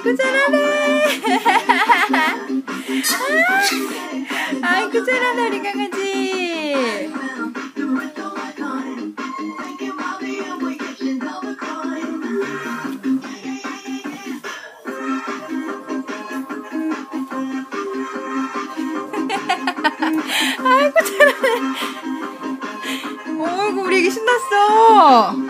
아이고 잘하네. 아이고 잘하네 우리 강아지. 아이고 잘하네. 어이구 우리 애기 신났어.